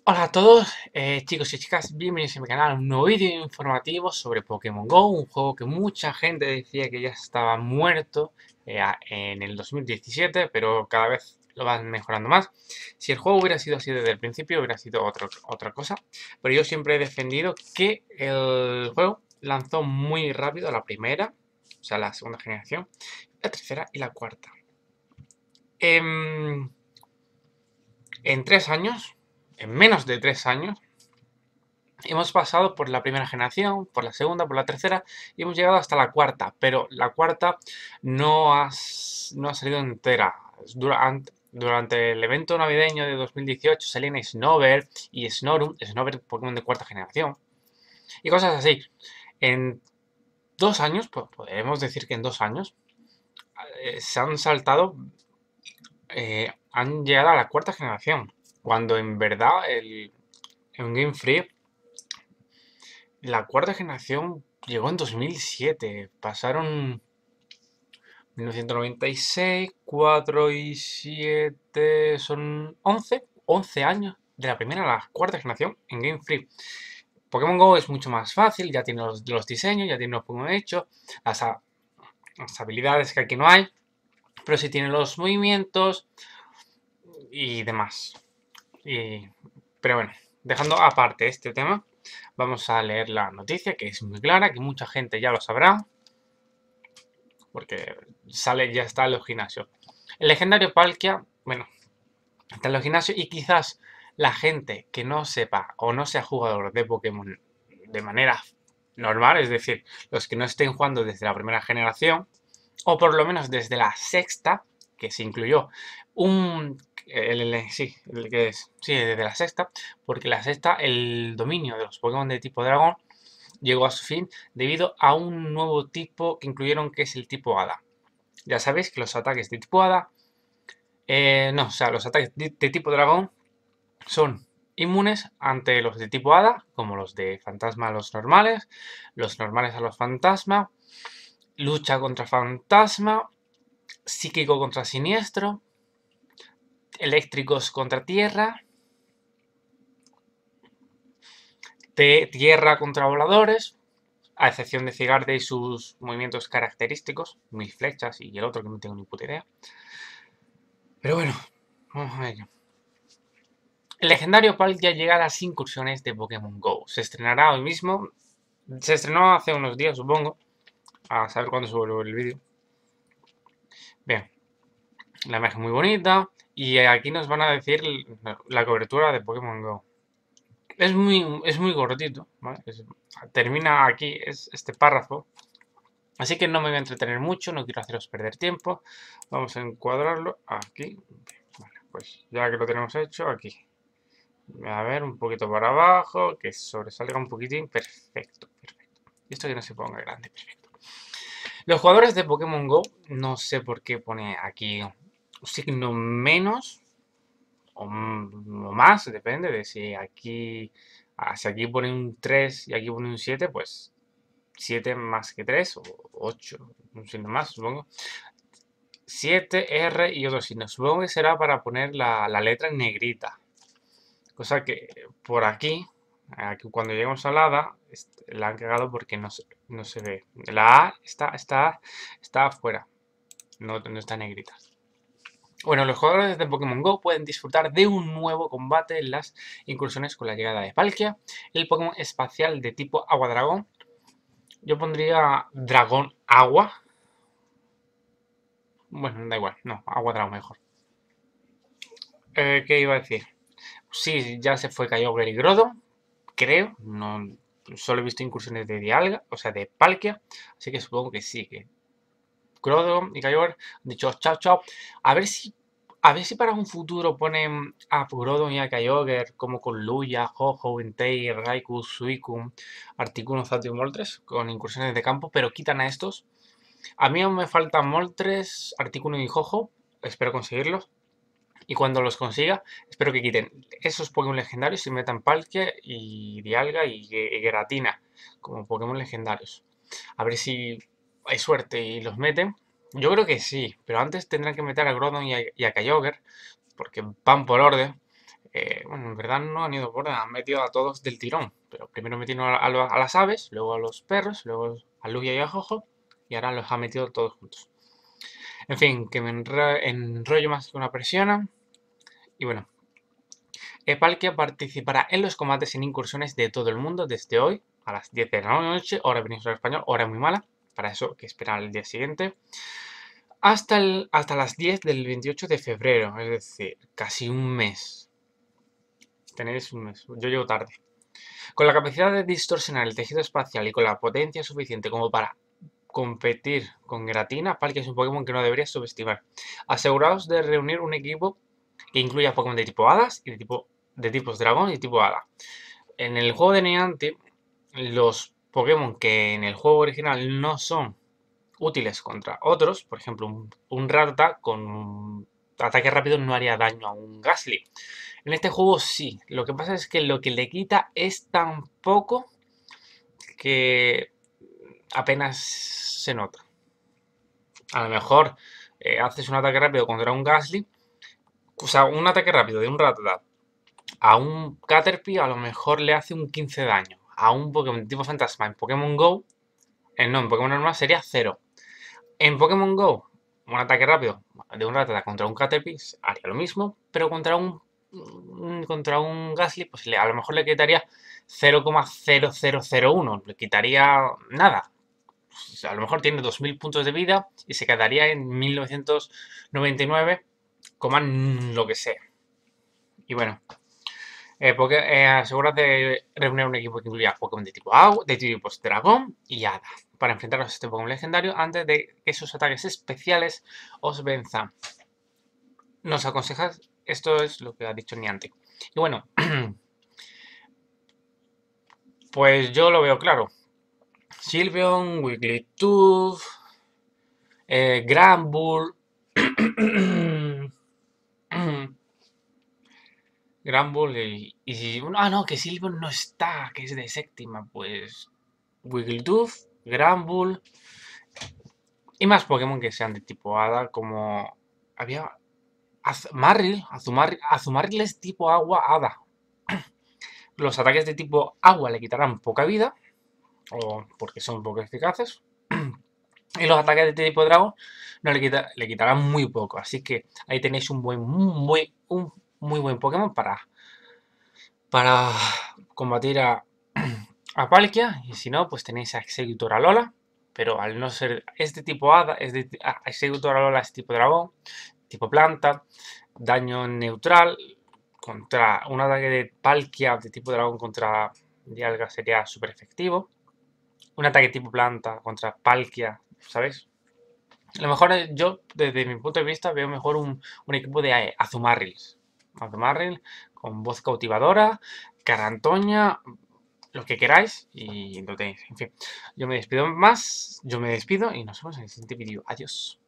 Hola a todos, chicos y chicas, bienvenidos a mi canal, un nuevo vídeo informativo sobre Pokémon GO, un juego que mucha gente decía que ya estaba muerto en el 2017, pero cada vez lo van mejorando más. Si el juego hubiera sido así desde el principio, hubiera sido otra cosa, pero yo siempre he defendido que el juego lanzó muy rápido la primera, o sea, la segunda generación, la tercera y la cuarta. En, en 3 años, en menos de 3 años, hemos pasado por la primera generación, por la segunda, por la tercera y hemos llegado hasta la cuarta, pero la cuarta no ha salido entera. Durante el evento navideño de 2018 salían Snover y Snorum, Snover Pokémon de cuarta generación, y cosas así. En 2 años, pues podemos decir que en 2 años, se han saltado, han llegado a la cuarta generación, cuando en verdad en Game Freak la cuarta generación llegó en 2007. Pasaron 1996, 4 y 7, son 11 años de la primera a la cuarta generación en Game Freak. Pokémon GO es mucho más fácil, ya tiene los diseños, ya tiene los Pokémon hechos, las habilidades que aquí no hay, pero sí tiene los movimientos y demás. Pero bueno, dejando aparte este tema, vamos a leer la noticia, que es muy clara, que mucha gente ya lo sabrá, porque ya está en los gimnasios. El legendario Palkia, bueno, está en los gimnasios y quizás la gente que no sepa o no sea jugador de Pokémon de manera normal, es decir, los que no estén jugando desde la primera generación, o por lo menos desde la sexta, que se incluyó sí, desde la sexta, porque la sexta, el dominio de los Pokémon de tipo dragón llegó a su fin debido a un nuevo tipo que incluyeron, que es el tipo Hada. Ya sabéis que los ataques de tipo Hada, no, o sea, los ataques de tipo dragón son inmunes ante los de tipo Hada, como los de fantasma a los normales a los fantasma, lucha contra fantasma, psíquico contra siniestro, eléctricos contra tierra, de tierra contra voladores, a excepción de Cigarde y sus movimientos característicos, mis flechas y el otro que no tengo ni puta idea. Pero bueno, vamos a ello. El legendario Palkia llega a las incursiones de Pokémon GO. Se estrenará hoy mismo. Se estrenó hace unos días, supongo. A saber cuándo sube el vídeo. Bien, la imagen muy bonita. Y aquí nos van a decir la cobertura de Pokémon GO. Es muy cortito, ¿vale? Termina aquí este párrafo. Así que no me voy a entretener mucho, no quiero haceros perder tiempo. Vamos a encuadrarlo aquí. Vale, pues ya que lo tenemos hecho, aquí. A ver, un poquito para abajo, que sobresalga un poquitín. Perfecto, perfecto. Y esto que no se ponga grande, perfecto. Los jugadores de Pokémon GO, no sé por qué pone aquí un signo menos o más, depende de si aquí pone un 3 y aquí pone un 7, pues 7 más que 3 o 8, un signo más, supongo. 7, R y otro signo. Supongo que será para poner la letra en negrita. Cosa que por aquí cuando llegamos a la hada, la han cagado porque no se ve. La A está afuera, no está negrita. Bueno, los jugadores de Pokémon GO pueden disfrutar de un nuevo combate en las incursiones con la llegada de Palkia, el Pokémon espacial de tipo Agua Dragón. Yo pondría Dragón Agua. Bueno, da igual, no, Agua Dragón mejor. ¿Qué iba a decir? Sí, ya se fue Kyogre y Groudon, creo. No, solo he visto incursiones de Dialga, o sea, de Palkia. Así que supongo que sí, que Groudon y Kyogre han dicho chao, chao. A ver si, a ver si para un futuro ponen a Groudon y a Kyogre como con Luya, Ho-Oh, Entei, Raikou, Suicune, Articuno, Zapdos y Moltres con incursiones de campo, pero quitan a estos. A mí aún me faltan Moltres, Articuno y Ho-Oh. Espero conseguirlos. Y cuando los consiga, espero que quiten esos Pokémon legendarios y metan Palkia y Dialga y Giratina como Pokémon legendarios. A ver si hay suerte y los meten. Yo creo que sí, pero antes tendrán que meter a Groudon y a Kyogre, porque van por orden. bueno, en verdad no han ido por orden, han metido a todos del tirón. Pero primero metieron a las aves, luego a los perros, luego a Lugia y a Jojo, y ahora los ha metido todos juntos. En fin, que me enrollo más que una presiona. Y bueno, Palkia participará en los combates en incursiones de todo el mundo desde hoy a las 10 de la noche, hora península español, hora muy mala, para eso que esperar el día siguiente, hasta las 10 del 28 de febrero, es decir, casi un mes. Tenéis un mes, yo llego tarde. Con la capacidad de distorsionar el tejido espacial y con la potencia suficiente como para competir con Giratina, Palkia es un Pokémon que no deberías subestimar. Aseguraos de reunir un equipo que incluya Pokémon de tipo Hadas y de tipos Dragón y tipo Hada. En el juego de Niantic, los Pokémon que en el juego original no son útiles contra otros, por ejemplo, un Rattata con ataque rápido no haría daño a un Gastly. En este juego sí, lo que pasa es que lo que le quita es tan poco que apenas se nota. A lo mejor haces un ataque rápido contra un Gastly, o sea, un ataque rápido de un Rattata a un Caterpie a lo mejor le hace un 15 de daño. A un Pokémon tipo Fantasma en Pokémon GO, no, en Pokémon normal sería 0. En Pokémon GO, un ataque rápido de un Rattata contra un Caterpie haría lo mismo, pero contra un Gastly, pues a lo mejor le quitaría 0,0001, le quitaría nada. Pues a lo mejor tiene 2000 puntos de vida y se quedaría en 1999, lo que sea. Y bueno, asegúrate de reunir un equipo que incluya Pokémon de tipo agua, de tipo dragón y hada, para enfrentaros a este Pokémon legendario antes de que sus ataques especiales os venzan. Nos aconsejas, esto es lo que ha dicho Niantic. Y bueno, pues yo lo veo claro. Sylveon, Wigglytuff, Granbull, Granbull y si... Ah, no, que Sylveon no está, que es de séptima, pues... Wigglytuff, Granbull y más Pokémon que sean de tipo Hada, como... Había... Azumarill es tipo agua Hada. Los ataques de tipo agua le quitarán poca vida, o porque son poco eficaces. Y los ataques de tipo dragón no le quitarán muy poco. Así que ahí tenéis un muy buen Pokémon para combatir a Palkia. Y si no, pues tenéis a Exeggutor Alola. Pero al no ser este tipo Hada, Exeggutor Alola es tipo dragón, tipo planta, daño neutral. Contra un ataque de Palkia de tipo dragón contra Dialga sería súper efectivo. Un ataque tipo planta contra Palkia, ¿sabes? A lo mejor yo, desde mi punto de vista, veo mejor un equipo de Azumarill. Azumarill con voz cautivadora, Carantoña, lo que queráis y lo tenéis. En fin, yo me despido y nos vemos en el siguiente vídeo. Adiós.